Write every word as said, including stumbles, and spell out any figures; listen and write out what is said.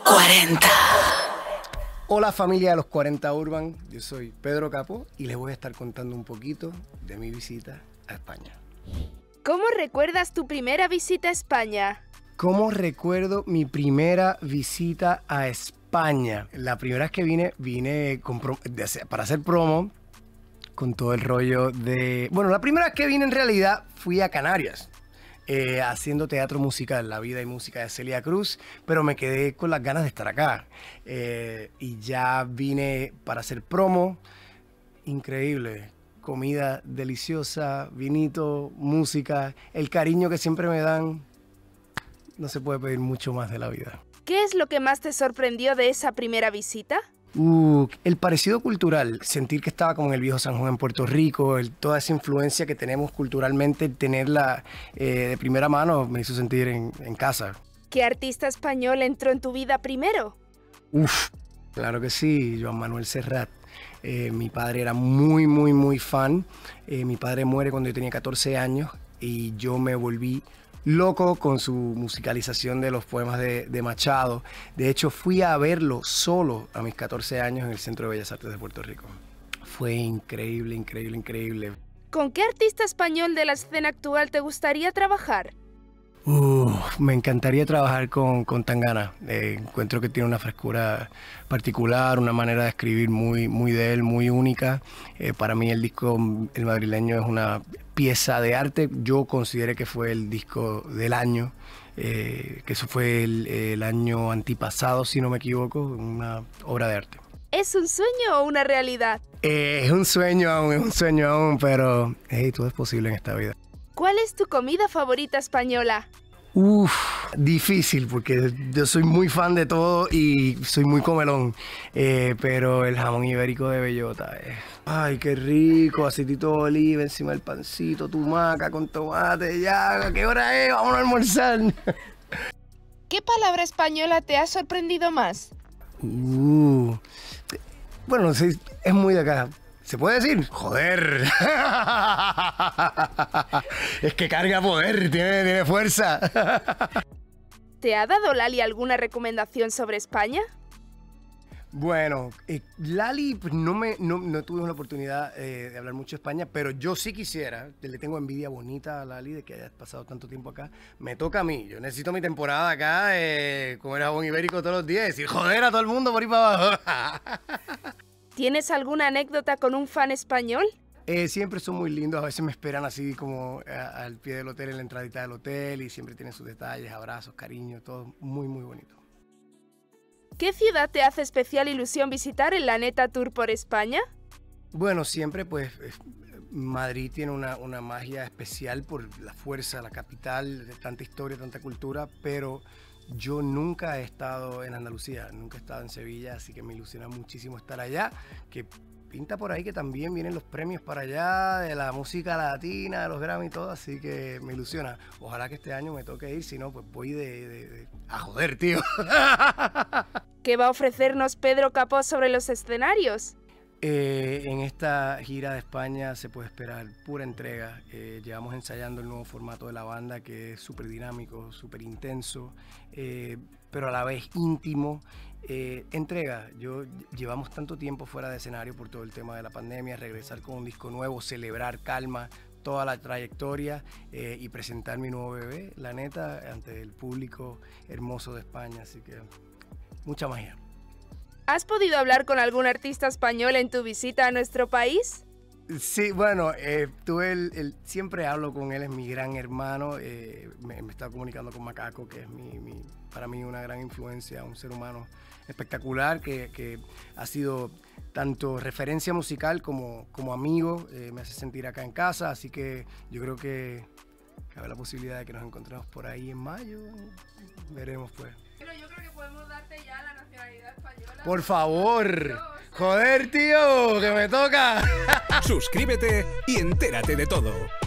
cuarenta. Hola familia de los cuarenta Urban, yo soy Pedro Capó y les voy a estar contando un poquito de mi visita a España. ¿Cómo recuerdas tu primera visita a España? ¿Cómo recuerdo mi primera visita a España? La primera vez que vine, vine con pro- de hacer- para hacer promo con todo el rollo de... Bueno, la primera vez que vine en realidad fui a Canarias. Eh, haciendo teatro musical, La vida y música de Celia Cruz, pero me quedé con las ganas de estar acá. Eh, y ya vine para hacer promo, increíble, comida deliciosa, vinito, música, el cariño que siempre me dan, no se puede pedir mucho más de la vida. ¿Qué es lo que más te sorprendió de esa primera visita? Uh, el parecido cultural, sentir que estaba como en el viejo San Juan en Puerto Rico, el, toda esa influencia que tenemos culturalmente, tenerla eh, de primera mano me hizo sentir en, en casa. ¿Qué artista español entró en tu vida primero? Uf, claro que sí, Joan Manuel Serrat. Eh, mi padre era muy, muy, muy fan. Eh, mi padre muere cuando yo tenía catorce años y yo me volví loco con su musicalización de los poemas de, de Machado. De hecho, fui a verlo solo a mis catorce años en el Centro de Bellas Artes de Puerto Rico. Fue increíble, increíble, increíble. ¿Con qué artista español de la escena actual te gustaría trabajar? Uh, me encantaría trabajar con, con Tangana. Eh, encuentro que tiene una frescura particular, una manera de escribir muy, muy de él, muy única. Eh, para mí el disco El Madrileño es una pieza de arte. Yo consideré que fue el disco del año, eh, que eso fue el, el año antipasado, si no me equivoco, una obra de arte. ¿Es un sueño o una realidad? Eh, es un sueño aún, es un sueño aún, pero hey, todo es posible en esta vida. ¿Cuál es tu comida favorita española? Uf, difícil porque yo soy muy fan de todo y soy muy comelón, eh, pero el jamón ibérico de bellota, eh. Ay, qué rico, aceitito de oliva encima del pancito, tumaca con tomate, ya, ¿a qué hora es? Vamos a almorzar. ¿Qué palabra española te ha sorprendido más? Uh, bueno, sí, es muy de acá. ¿Se puede decir? ¡Joder! Es que carga poder, tiene, tiene fuerza. ¿Te ha dado Lali alguna recomendación sobre España? Bueno, eh, Lali, pues no, me, no, no tuvimos la oportunidad eh, de hablar mucho de España, pero yo sí quisiera, le tengo envidia bonita a Lali de que haya pasado tanto tiempo acá. Me toca a mí, yo necesito mi temporada acá, eh, comer jabón ibérico todos los días y decir joder a todo el mundo por ir para abajo. ¿Tienes alguna anécdota con un fan español? Eh, siempre son muy lindos, a veces me esperan así como a, al pie del hotel, en la entradita del hotel y siempre tienen sus detalles, abrazos, cariño, todo muy muy bonito. ¿Qué ciudad te hace especial ilusión visitar en la Neta Tour por España? Bueno, siempre pues Madrid tiene una, una magia especial por la fuerza, la capital, de tanta historia, tanta cultura, pero yo nunca he estado en Andalucía, nunca he estado en Sevilla, así que me ilusiona muchísimo estar allá, que pinta por ahí que también vienen los premios para allá, de la música latina, de los Grammy y todo, así que me ilusiona. Ojalá que este año me toque ir, si no, pues voy de, de, de... a joder, tío. ¿Qué va a ofrecernos Pedro Capó sobre los escenarios? Eh, en esta gira de España se puede esperar pura entrega. Eh, llevamos ensayando el nuevo formato de la banda, que es súper dinámico, súper intenso, eh, pero a la vez íntimo. Eh, entrega. Yo llevamos tanto tiempo fuera de escenario por todo el tema de la pandemia, regresar con un disco nuevo, celebrar calma, toda la trayectoria eh, y presentar mi nuevo bebé, la neta, ante el público hermoso de España. Así que mucha magia. ¿Has podido hablar con algún artista español en tu visita a nuestro país? Sí, bueno, eh, tuve el, el, siempre hablo con él, es mi gran hermano, eh, me, me estaba comunicando con Macaco, que es mi, mi, para mí una gran influencia, un ser humano espectacacular, que, que ha sido tanto referencia musical como, como amigo, eh, me hace sentir acá en casa, así que yo creo que cabe la posibilidad de que nos encontremos por ahí en mayo, veremos pues. Pero yo creo que podemos darte ya la nacionalidad española. Por favor, joder tío, que me toca. Suscríbete y entérate de todo.